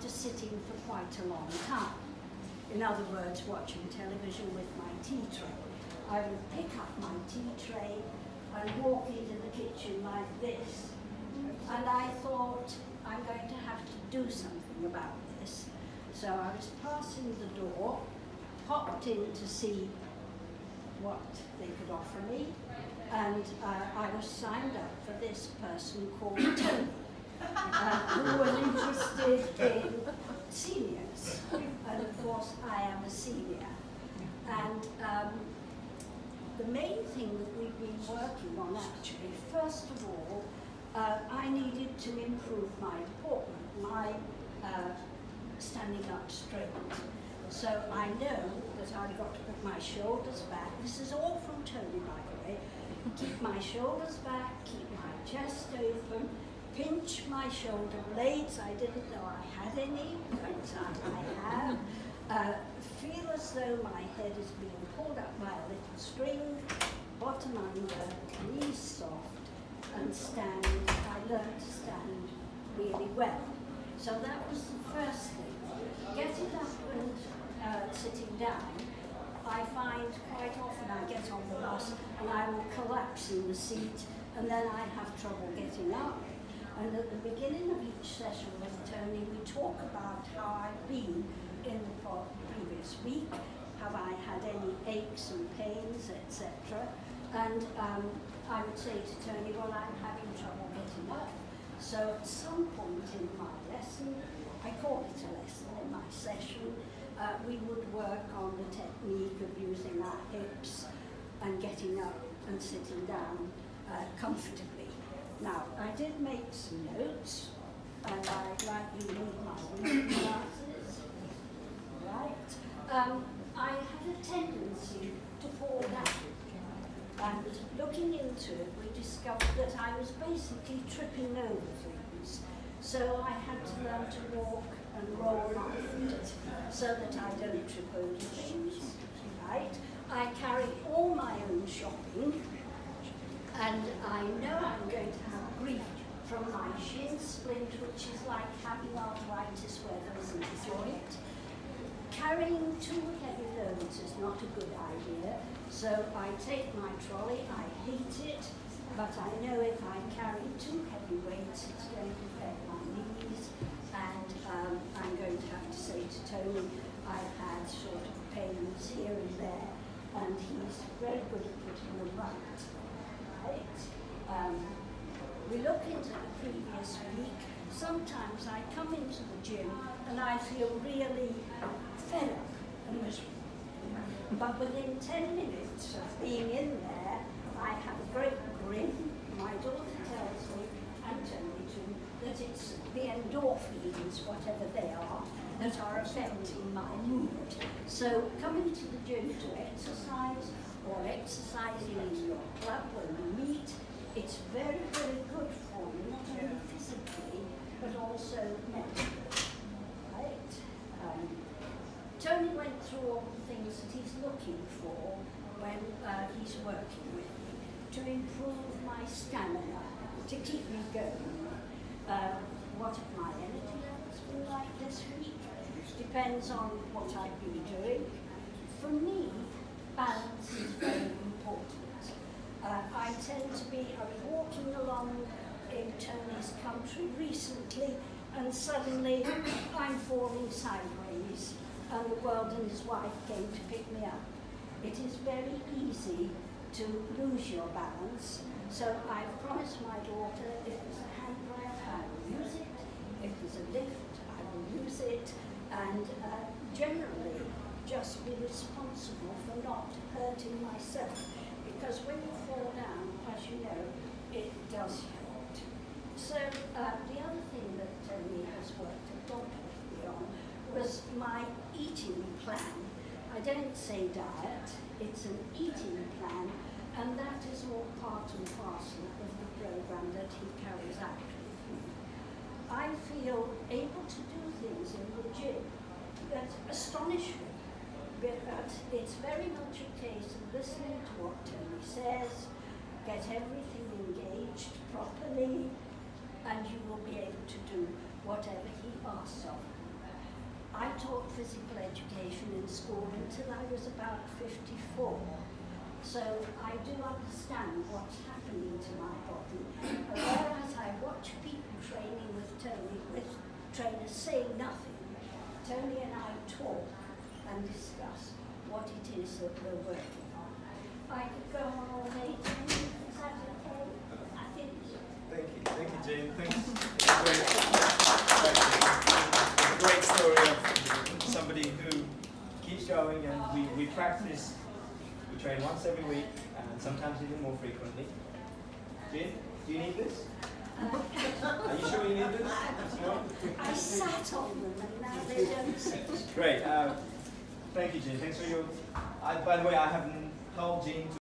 after sitting for quite a long time. In other words, watching television with my tea tray. I would pick up my tea tray and walk into the kitchen like this. And I thought, I'm going to have to do something about this. So I was passing the door, popped in to see what they could offer me, and I was signed up for this person called Tony, who was interested in seniors. And of course, I am a senior. And the main thing that we've been working on actually, first of all, I needed to improve my deportment, my standing up straight. So I know that I've got to put my shoulders back. This is all from Tony, by the way. Keep my shoulders back, keep my chest open, pinch my shoulder blades. I didn't know I had any, but I have. Feel as though my head is being pulled up by a little string, bottom under, knees soft, and stand. I learned to stand really well. So that was the first thing. Getting up and sitting down, I find quite often I get on the bus and I will collapse in the seat, and then I have trouble getting up. And at the beginning of each session with Tony, we talk about how I've been in the previous week. Have I had any aches and pains, etc. And I would say to Tony, well, I'm having trouble getting up. So at some point in my lesson, I call it a lesson, in my session, we would work on the technique of using our hips and getting up and sitting down comfortably. Now, I did make some notes, and I'd like you to need my reading glasses. Right. I had a tendency to fall down. And looking into it, we discovered that I was basically tripping over things. So I had to learn to walk and roll my feet so that I don't trip over things. Right? I carry all my own shopping, and I know I'm going to have grief from my shin splint, which is like having arthritis where there isn't a joint. Carrying too heavy loads is not a good idea, so I take my trolley. I hate it, but I know if I carry too heavy weights, it's going to affect my knees, and I'm going to have to say to Tony, I've had sort of pains here and there, and he's very good at putting them right. We look into the previous week. Sometimes I come into the gym and I feel really fed up and miserable. But within 10 minutes of being in there, I have a great grin. My daughter tells me, and Tony too, that it's the endorphins, whatever they are, that are affecting my mood. So coming to the gym to exercise, or exercising in your club when you meet, it's very, very good for you, not only physically, but also mentally. Right? Tony went through all the things that he's looking for when he's working with me, to improve my stamina, to keep me going. What have my energy levels been like this week? Depends on what I've been doing. For me, balance is very important. I tend to be, I was walking along in Tony's country recently, and suddenly I'm falling sideways, and the world and his wife came to pick me up. It is very easy to lose your balance, so I've promised my daughter, if there's a handrail, I will use it. If there's a lift, I will use it, and generally just be responsible for not hurting myself, because when you fall down, as you know, it does hurt. So the other thing that Tony has worked a lot with me on was my eating plan. I don't say diet, it's an eating plan, and that is all part and parcel of the program that he carries out with me. I feel able to do things in the gym that astonish me. But it's very much a case of listening to what Tony says, get everything engaged properly, and you will be able to do whatever he asks of you. I taught physical education in school until I was about 54. So I do understand what's happening to my body. Whereas I watch people training with Tony, with trainers saying nothing, Tony and I talk and discuss what it is that we're working on. I could go on all day, Tony. Is that okay? I think so. Thank you, Jane. Thanks. It's a great story of somebody who keeps going, and we practice. We train once every week, and sometimes even more frequently. Jane, do you need this? Are you sure you need this? No? I sat on them and now they don't sit. Great. Thank you, Jane. Thanks for your. By the way, I haven't told Jane to